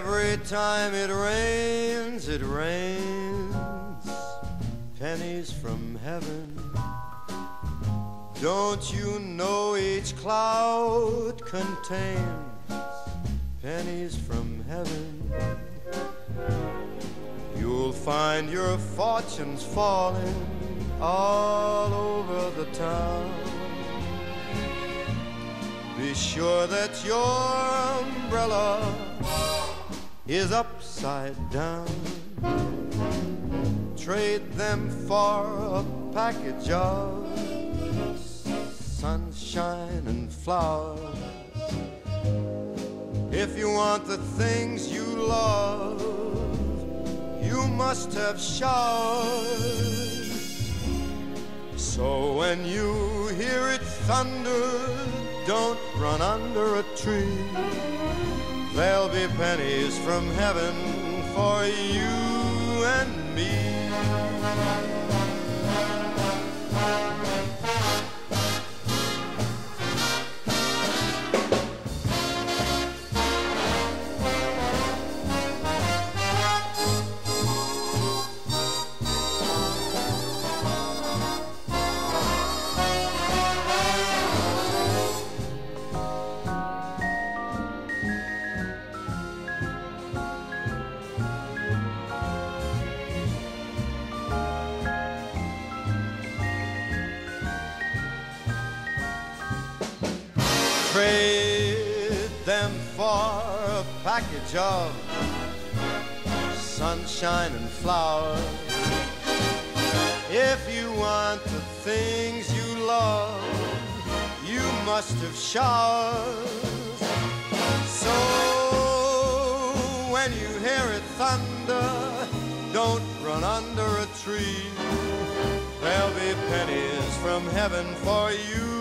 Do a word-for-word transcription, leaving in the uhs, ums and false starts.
Every time it rains, it rains pennies from heaven. Don't you know each cloud contains pennies from heaven? You'll find your fortunes falling all over the town. Be sure that your umbrella is upside down. Trade them for a package of sunshine and flowers. If you want the things you love, you must have showers. So when you hear it thunder, don't run under a tree. There'll be pennies from heaven for you and me. Trade them for a package of sunshine and flowers. If you want the things you love, you must have showers. So when you hear it thunder, don't run under a tree. There'll be pennies from heaven for you